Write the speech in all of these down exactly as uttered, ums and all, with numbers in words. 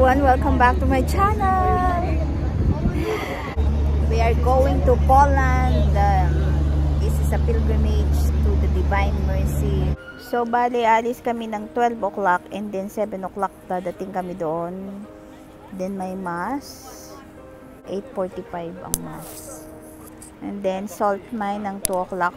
everyone, welcome back to my channel. We are going to Poland. Um, this is a pilgrimage to the Divine Mercy. So bali alis kami ng twelve o'clock and then seven o'clock dadating kami doon. Then may mass. eight forty-five ang mass. And then salt mine ng two o'clock.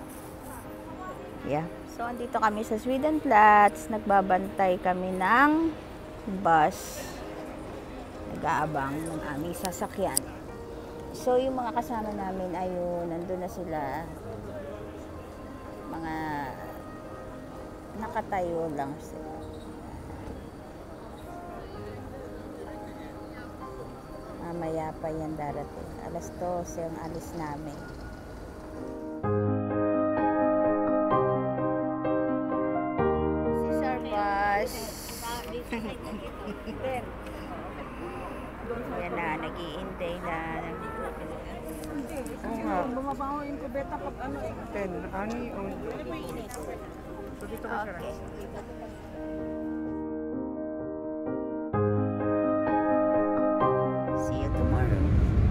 Yeah. So andito kami sa Swedenplatz. Nagbabantay kami ng bus. Nag-aabang ng aming sasakyan. So yung mga kasama namin ayun, nandun na sila. Mga nakatayo lang sila. Mamaya pa yan darating. alas dose yung alis namin. This is our bus. Yan na, nag-iintay na. Oo nga. Bumabaho yung kubeta pag ano eh. ten, ani o... So dito ka siya. Okay. See you tomorrow.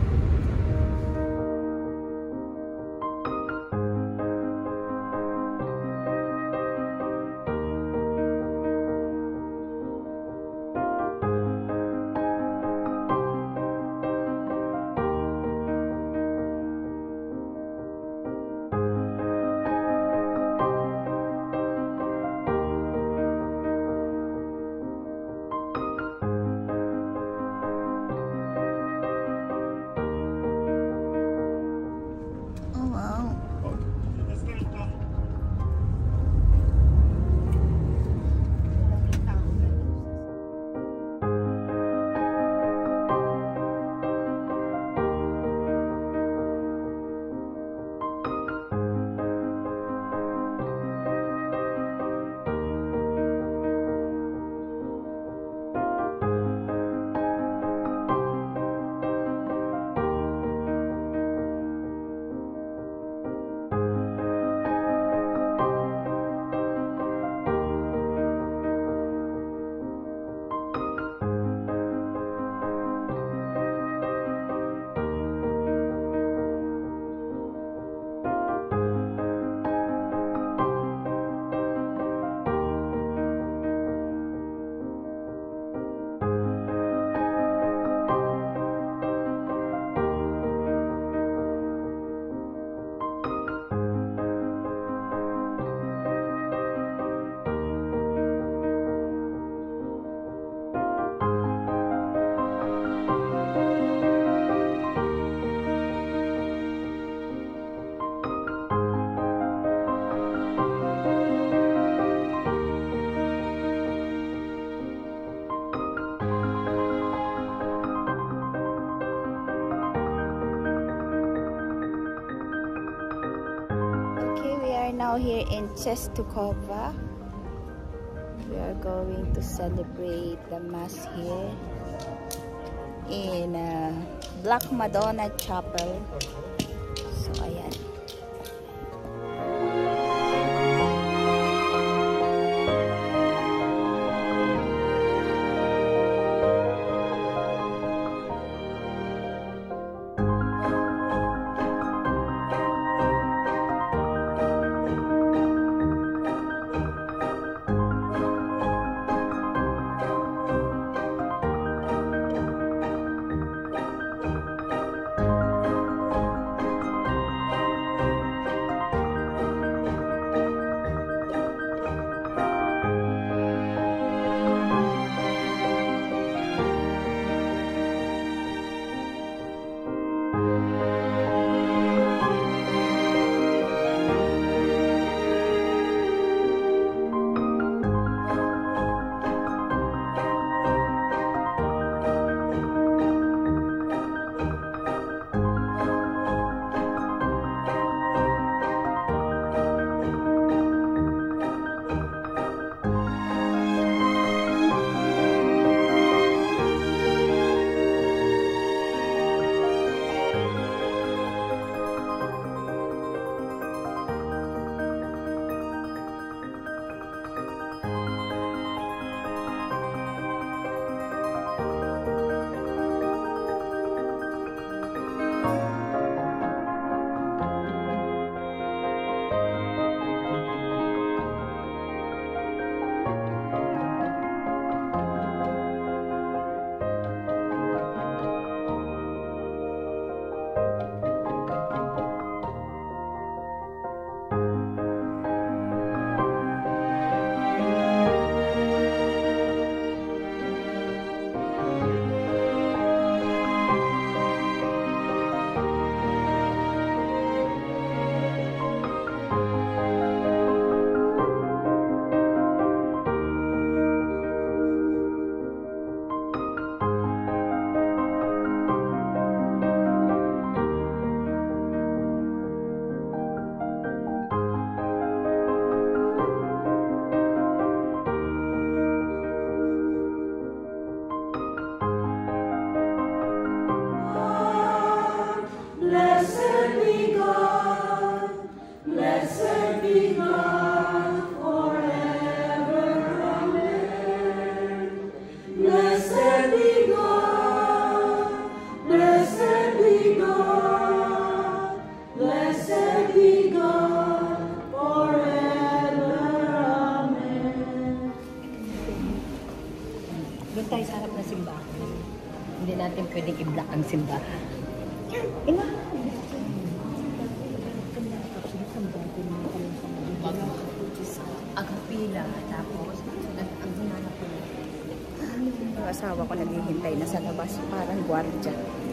Now here in Czestochowa, we are going to celebrate the mass here in uh, Black Madonna Chapel. So ayan. harap na simbahan. Hindi natin pwedeng i-block ang simbahan. Ina. Agapila, tapos ang hinanap ko. Yung asawa ko naghihintay na sa labas, parang gwardiya.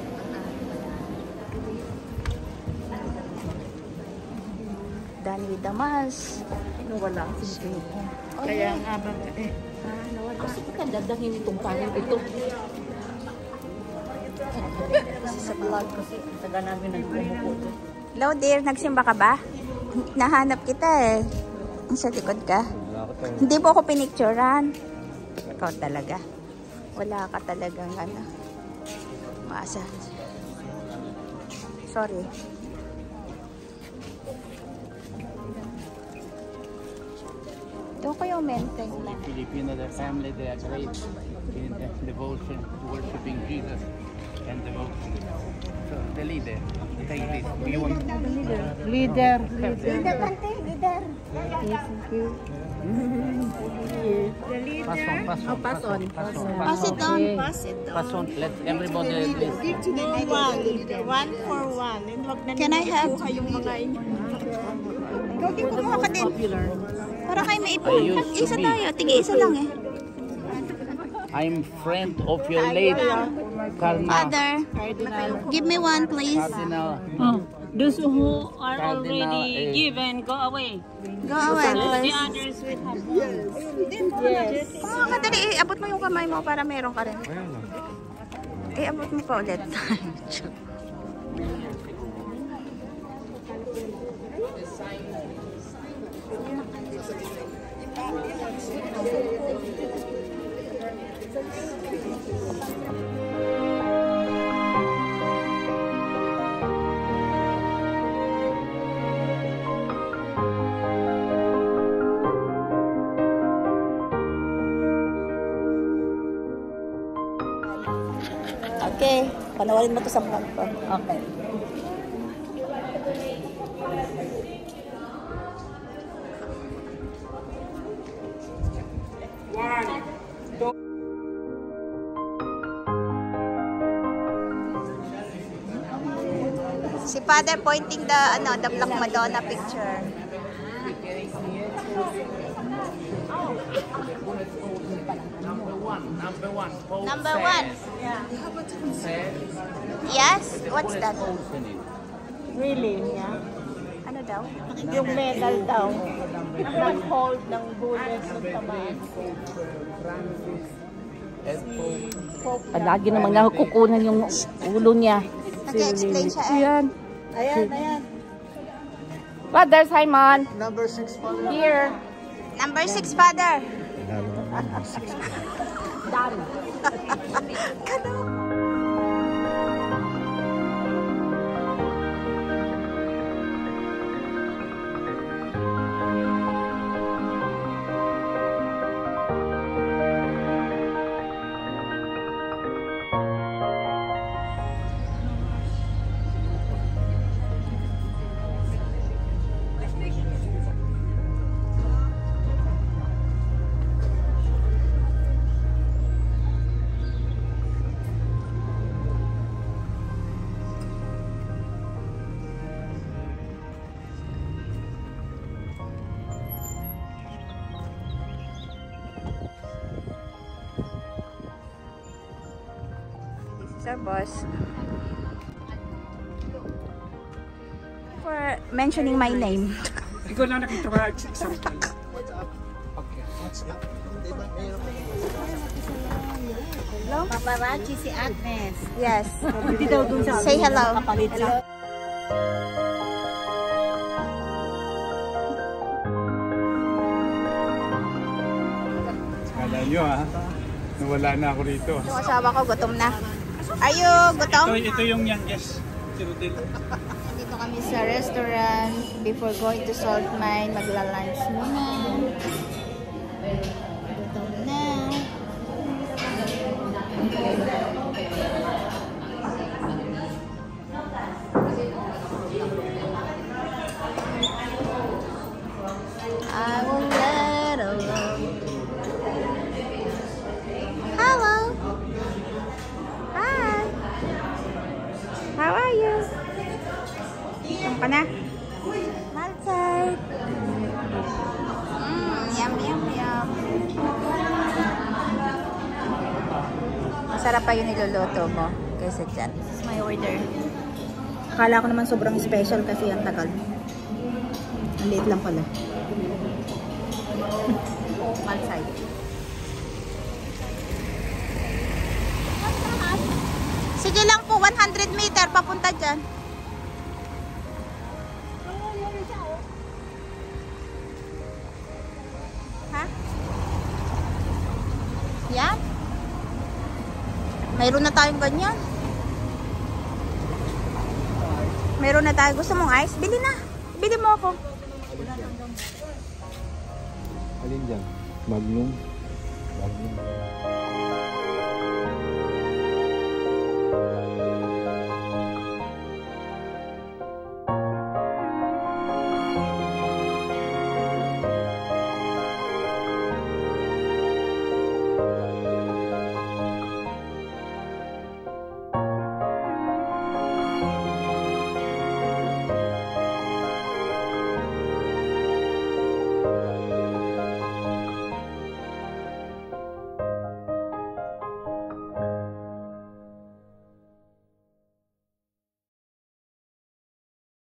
Done with the mass. Nawala. Kaya nga ba eh. Kasi ka dadangin itong kanin ito. Kasi sa vlog. Kasi taga namin nagpumupo. Hello dear, nagsimba ka ba? Nahanap kita eh. Sa likod ka. Hindi po ako pinicturan. Ikaw talaga. Wala ka talagang ano. Maasa. Sorry. Doon ko yung menteng lang. Filipino, the family, they are great in devotion to worshiping Jesus and devotion. So the leader, take this. Do you want the leader? Leader. Leader, kante, leader. Yes, thank you. The leader. Pass on, pass on, pass on, pass on. Pass it on. Pass it on. Pass on. Let everybody please. Give to the one. One for one. And wag na Can I have? yung mga inyo. Gawin ko mo ka din. Para kayo may ipon. I used to Isa be- tayo. Tige isa lang eh. I'm friend of your late Cardinal. Father, give me one please. Cardinal. Oh, those who are Cardinal, already eh. given, go away. Go away The please. others will have Yes. Kung mga kadali, eh, abot mo yung kamay mo para meron ka rin. Eh, abot mo pa ulit. Okay, panoorin mo to sa vlog ko. Okay. Si Father pointing the ano, the Black Madonna picture. Number one, number one. Pope Number says- one. says Yes, what's that? Pope's in it. Really? Yeah. Ano daw? Yung medal daw. Nag-hold ng bullet sa tamaan. And Pope Lagi namang nakukunan yung ulo niya. Nag-explain siya eh. Ayan. Ayan, ayan. Father Simon. Here. Number six, Father. Done. Sir Boss. For mentioning my name. Ikaw lang nakita ko sa Hello? Paparazzi si Agnes. Yes. Hindi daw dun sa Say hello. Hello. Kala nyo ha, nawala na ako rito. Yung asawa ko, gutom na. Are you gutom? Ito, ito yung youngest, si Rodel. Dito kami sa restaurant. Before going to Salt Mine, magla-lunch muna. Gutom na. I will let alone. Hello. ka na? Malsite. Mmm, yum, yum, yum. Masarap pa yung niluluto mo kaysa dyan. This is my order. Akala ko naman sobrang special kasi ang tagal. Ang liit lang pala. Malsite. Sige lang po, one hundred meter papunta dyan. Ha? Yan. Mayroon na tayong ganyan. Mayroon na tayo. Gusto mong ice? Bili na. Bili mo ako. Alin dyan? Magnum? Magnum.